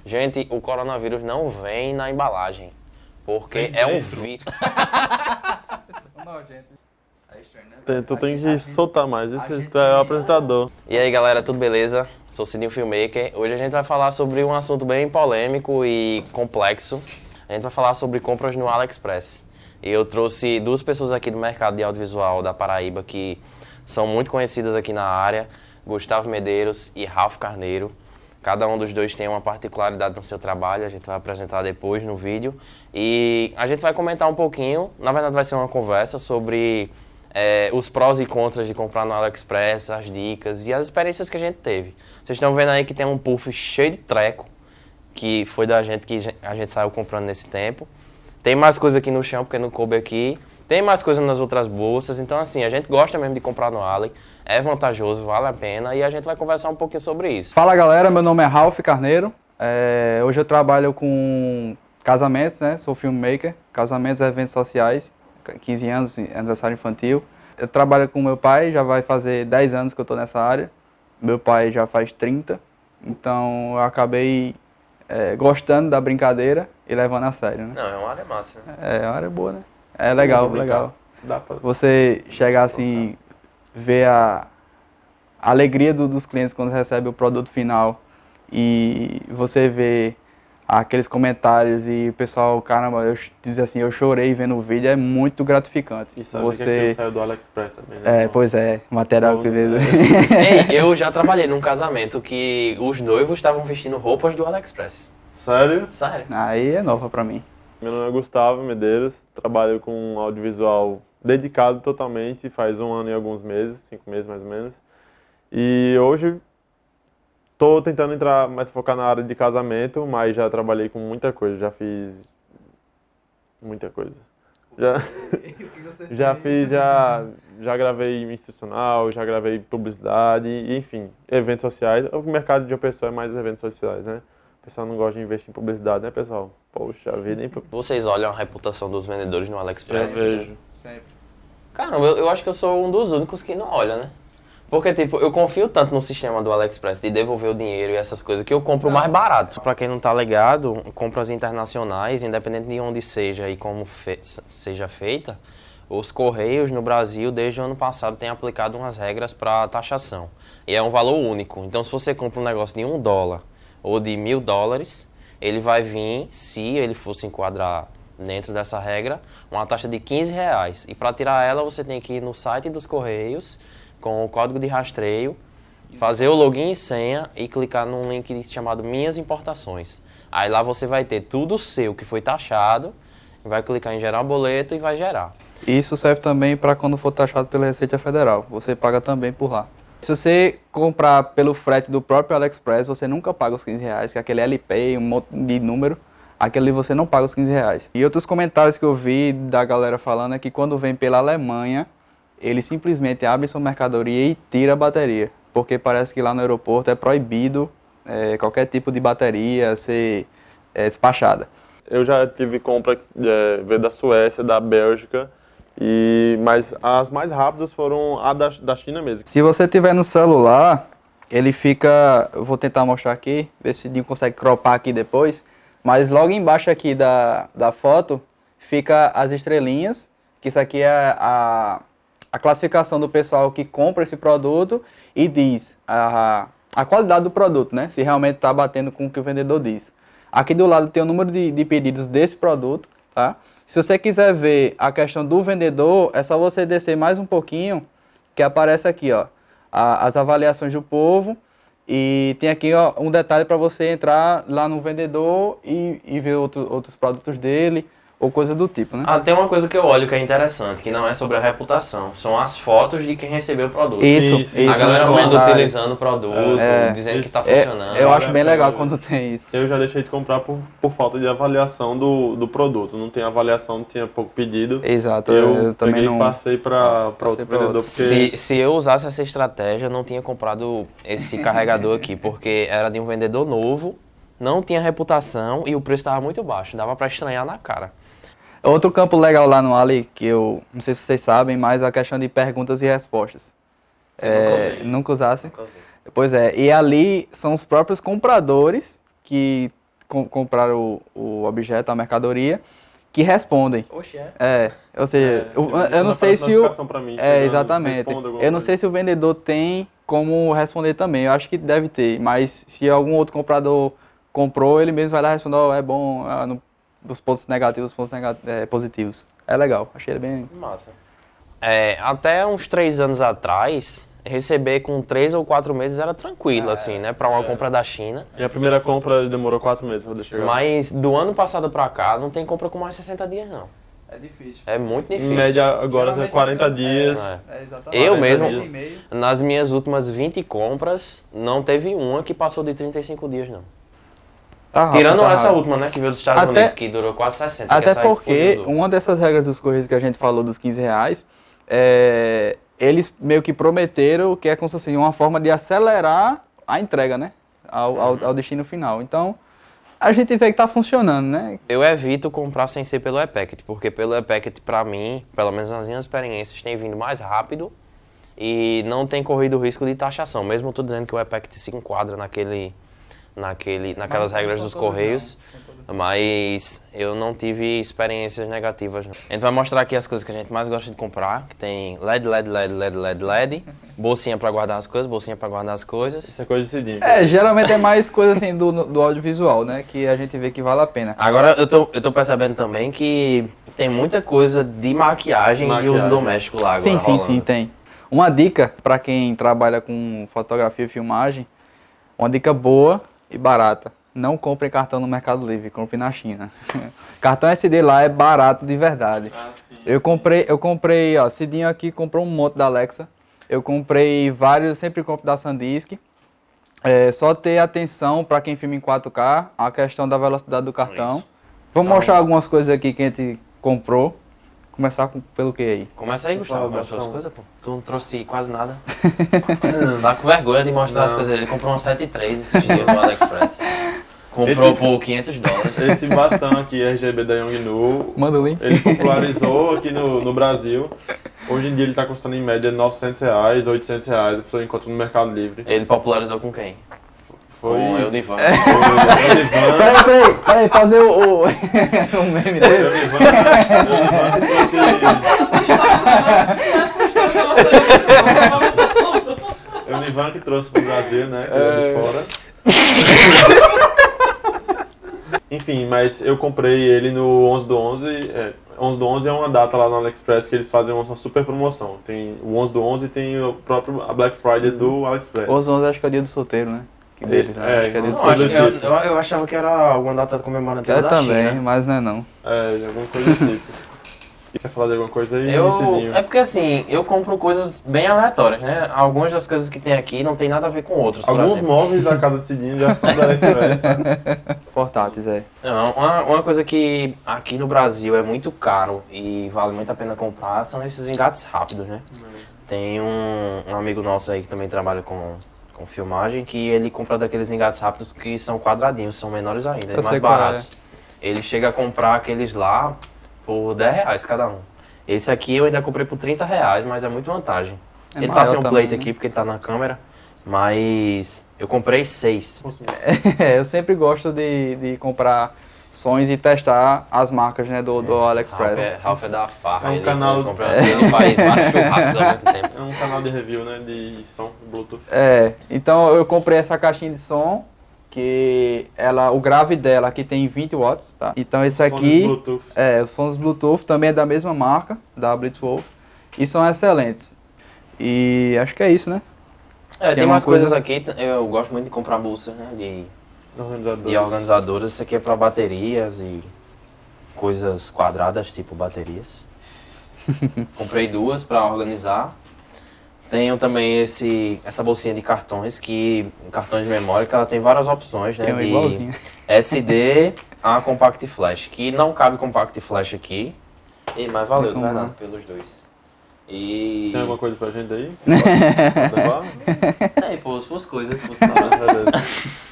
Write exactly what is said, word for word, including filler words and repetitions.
Gente, o coronavírus não vem na embalagem, porque é um vírus. Tem, tu tem que soltar mais, isso tu é o apresentador. E aí galera, tudo beleza? Sou o Cidinho Filmmaker. Hoje a gente vai falar sobre um assunto bem polêmico e complexo. A gente vai falar sobre compras no AliExpress. E eu trouxe duas pessoas aqui do mercado de audiovisual da Paraíba que são muito conhecidas aqui na área, Gustavo Medeiros e Ralph Carneiro. Cada um dos dois tem uma particularidade no seu trabalho, a gente vai apresentar depois no vídeo. E a gente vai comentar um pouquinho, na verdade vai ser uma conversa sobre é, os prós e contras de comprar no AliExpress, as dicas e as experiências que a gente teve. Vocês estão vendo aí que tem um puff cheio de treco, que foi da gente que a gente saiu comprando nesse tempo. Tem mais coisa aqui no chão, porque não coube aqui. Tem mais coisa nas outras bolsas. Então, assim, a gente gosta mesmo de comprar no Ali. É vantajoso, vale a pena. E a gente vai conversar um pouquinho sobre isso. Fala, galera. Meu nome é Ralph Carneiro. É, hoje eu trabalho com casamentos, né? Sou filmmaker. Casamentos e eventos sociais. quinze anos, aniversário infantil. Eu trabalho com meu pai. Já vai fazer dez anos que eu tô nessa área. Meu pai já faz trinta. Então, eu acabei é, gostando da brincadeira e levando a sério, né? Não, é uma área massa, né? É, é uma área boa, né? É legal, legal. Dá pra... Você chegar assim, ver a, a alegria do, dos clientes quando recebe o produto final e você vê aqueles comentários e o pessoal, caramba, eu diz assim, eu chorei vendo o vídeo, é muito gratificante. E sabe você... que aquilo saiu do AliExpress também, né? É, pois é, material que veio. Ei, eu já trabalhei num casamento que os noivos estavam vestindo roupas do AliExpress. Sério? Sério? Aí é nova pra mim. Meu nome é Gustavo Medeiros, trabalho com audiovisual dedicado totalmente, faz um ano e alguns meses, cinco meses mais ou menos. E hoje estou tentando entrar mais focar na área de casamento, mas já trabalhei com muita coisa, já fiz muita coisa. Já, já fiz, já, já gravei institucional, já gravei publicidade, enfim, eventos sociais. O mercado de uma pessoa é mais eventos sociais, né? O pessoal não gosta de investir em publicidade, né, pessoal? Poxa vida, hein? Vocês olham a reputação dos vendedores no AliExpress? Eu vejo. Sempre. Caramba, eu, eu acho que eu sou um dos únicos que não olha, né? Porque, tipo, eu confio tanto no sistema do AliExpress de devolver o dinheiro e essas coisas que eu compro o mais barato. Pra quem não tá ligado, compras internacionais, independente de onde seja e como fe seja feita, os Correios no Brasil, desde o ano passado, têm aplicado umas regras para taxação. E é um valor único. Então, se você compra um negócio de um dólar ou de mil dólares, ele vai vir, se ele fosse enquadrar dentro dessa regra, uma taxa de quinze reais. E para tirar ela, você tem que ir no site dos Correios, com o código de rastreio, fazer o login e senha e clicar num link chamado Minhas Importações. Aí lá você vai ter tudo seu que foi taxado, vai clicar em gerar boleto e vai gerar. Isso serve também para quando for taxado pela Receita Federal. Você paga também por lá. Se você comprar pelo frete do próprio AliExpress, você nunca paga os quinze reais, que é aquele L P, um monte de número, aquele você não paga os quinze reais. E outros comentários que eu vi da galera falando é que quando vem pela Alemanha, ele simplesmente abre sua mercadoria e tira a bateria. Porque parece que lá no aeroporto é proibido é, qualquer tipo de bateria ser é, despachada. Eu já tive compra é, veio da Suécia, da Bélgica, e, mas as mais rápidas foram a da, da China mesmo. Se você tiver no celular, ele fica... Eu vou tentar mostrar aqui, ver se o Dinho consegue cropar aqui depois. Mas logo embaixo aqui da, da foto, fica as estrelinhas, que isso aqui é a, a classificação do pessoal que compra esse produto e diz a, a qualidade do produto, né? Se realmente está batendo com o que o vendedor diz. Aqui do lado tem o número de, de pedidos desse produto, tá? Se você quiser ver a questão do vendedor, é só você descer mais um pouquinho, que aparece aqui, ó, a, as avaliações do povo. E tem aqui, ó, um detalhe para você entrar lá no vendedor e, e ver outro, outros produtos dele, ou coisa do tipo, né? Ah, tem uma coisa que eu olho que é interessante, que não é sobre a reputação, são as fotos de quem recebeu o produto. Isso, Isso, isso. A galera nos manda comentários. utilizando o produto, É, dizendo que isso. tá É, funcionando. eu acho bem legal quando tem isso. Eu já deixei de comprar por, por falta de avaliação do, do produto. Não tem avaliação, tinha pouco pedido. Exato, Eu, eu também peguei não... e passei para Passei outro pra vendedor. outro. Porque Se, se eu usasse essa estratégia, eu não tinha comprado esse carregador aqui, porque era de um vendedor novo, não tinha reputação e o preço estava muito baixo, dava para estranhar na cara. Outro campo legal lá no Ali, que eu não sei se vocês sabem, mas a questão de perguntas e respostas. Eu É, nunca usei. nunca usasse? Nunca vi. Pois é, e ali são os próprios compradores que com, comprar o, o objeto, a mercadoria, que respondem. Oxe, é? É, ou seja, É, o- tipo, eu, quando não sei aparece se o... notificação pra mim, É, chegando, exatamente. responda alguma Eu não coisa. sei se o vendedor tem como responder também, eu acho que deve ter, mas se algum outro comprador comprou, ele mesmo vai lá responder, ó, é bom, ah, no- os pontos negativos, os pontos nega- é, positivos. É legal, achei ele bem... Massa. É, até uns três anos atrás, receber com três ou quatro meses era tranquilo, assim, né? Pra uma compra da China. E a primeira compra demorou quatro meses pra poder chegar. Mas do ano passado pra cá, não tem compra com mais sessenta dias, não. É difícil. É muito Em difícil. média, agora, Geralmente quarenta fica- dias. É. É, exatamente. Eu quarenta mesmo, dias. e meio. nas minhas últimas vinte compras, não teve uma que passou de trinta e cinco dias, não. Tá rápido, Tirando tá essa rápido. última, né, que veio dos Estados Até- Unidos, que durou quase sessenta. que Até essa aí porque fugiu do- uma dessas regras dos Correios que a gente falou dos quinze reais, é, eles meio que prometeram que é como se fosse uma forma de acelerar a entrega, né? Ao, ao, ao destino final. Então, a gente vê que tá funcionando, né? Eu evito comprar sem ser pelo e-packet, porque pelo e-packet, pra mim, pelo menos nas minhas experiências, tem vindo mais rápido e não tem corrido o risco de taxação. Mesmo tô dizendo que o e-packet se enquadra naquele, naquele, naquelas Mas não regras são dos todas, Correios, não. São todas. mas eu não tive experiências negativas. Não. A gente vai mostrar aqui as coisas que a gente mais gosta de comprar, que tem L E D, L E D, L E D, L E D, L E D, L E D, bolsinha pra guardar as coisas, bolsinha pra guardar as coisas. Isso é coisa de Cidinho. É, geralmente é mais coisa assim do, do audiovisual, né? Que a gente vê que vale a pena. Agora eu tô, eu tô percebendo também que tem muita coisa de maquiagem, e de uso Maquiagem. doméstico lá agora Sim, sim, rolando. sim, tem. Uma dica para quem trabalha com fotografia e filmagem, uma dica boa e barata. Não compre cartão no Mercado Livre, compre na China. Cartão S D lá é barato de verdade. Ah, sim. Eu comprei, eu comprei, ó, Cidinho aqui comprou um monte da Alexa. Eu comprei vários, sempre compro da SanDisk. É só ter atenção para quem filma em quatro K, a questão da velocidade do cartão. Isso. Vamos Então- mostrar algumas coisas aqui que a gente comprou. Começar com, pelo que aí? Começa aí, Gustavo, Fala, com as suas Gastão. coisas, pô. Tu não trouxe quase nada. Não dá com vergonha de mostrar as Não. coisas. Ele comprou um sete e três esses dias no AliExpress. Comprou Esse- por quinhentos dólares. Esse bastão aqui, R G B da Yongnuo, Manda o link. ele popularizou aqui no, no Brasil. Hoje em dia ele está custando em média novecentos reais, oitocentos reais, a pessoa encontra no Mercado Livre. Ele popularizou com quem? Foi Com eu, Nivan. o Ivan, Peraí, peraí, peraí, fazer o, o, o meme dele. o Ivan, o Ivan que trouxe, o Ivan que trouxe pro Brasil, né, que é de fora. Enfim, mas eu comprei ele no onze do onze. É, onze do onze é uma data lá no AliExpress que eles fazem uma super promoção. Tem o onze do onze e tem o próprio a Black Friday do AliExpress. Os onze acho que é o dia do solteiro, né? Que deles, né? É, Acho que é dia do Não, Coisa acho solteiro. que eu, eu, eu achava que era alguma data comemorativa Eu da também, China. mas não é não. É, alguma coisa do tipo. Quer falar de alguma coisa aí, Eu, Cidinho? é porque assim, eu compro coisas bem aleatórias, né? Algumas das coisas que tem aqui não tem nada a ver com outras, por Alguns exemplo. móveis da casa de Cidinho já são da AliExpress. Portáteis, é. Não, uma, uma coisa que aqui no Brasil é muito caro e vale muito a pena comprar são esses engates rápidos, né? Tem um, um amigo nosso aí que também trabalha com, com filmagem que ele compra daqueles engates rápidos que são quadradinhos, são menores ainda, Eu mais sei qual é. baratos. Ele chega a comprar aqueles lá por dez reais cada um. Esse aqui eu ainda comprei por trinta reais, mas é muito vantagem. É ele tá maior sem um também, plate né? aqui porque ele tá na câmera, mas eu comprei seis. É, eu sempre gosto de, de comprar sons e testar as marcas, né, do, do Ralph AliExpress. é, Ralph é da farra, É um ele, canal- ele, compra, ele faz vários churrascos há muito tempo. É um canal de review, né, de som Bluetooth. É, então eu comprei essa caixinha de som, que ela, o grave dela aqui tem vinte watts, tá? Então esse Fones aqui, Bluetooth. é, os fones Bluetooth também é da mesma marca, da Blitzwolf, e são excelentes. E acho que é isso, né? É, tem uma mais coisa- coisas aqui, eu gosto muito de comprar bolsas, né, de, Organizadores. de organizadoras. Isso aqui é pra baterias e coisas quadradas, tipo baterias. Comprei duas pra organizar. Tenho também esse, essa bolsinha de cartões, que cartões de memória, que ela tem várias opções, né? Tem um de igualzinho. S D a Compact Flash, que não cabe Compact Flash aqui. Ei, mas valeu, Como tá não? nada, pelos dois. E... Tem alguma coisa pra gente aí? Pode levar? Tem, pô, suas coisas, por sinal. Beleza.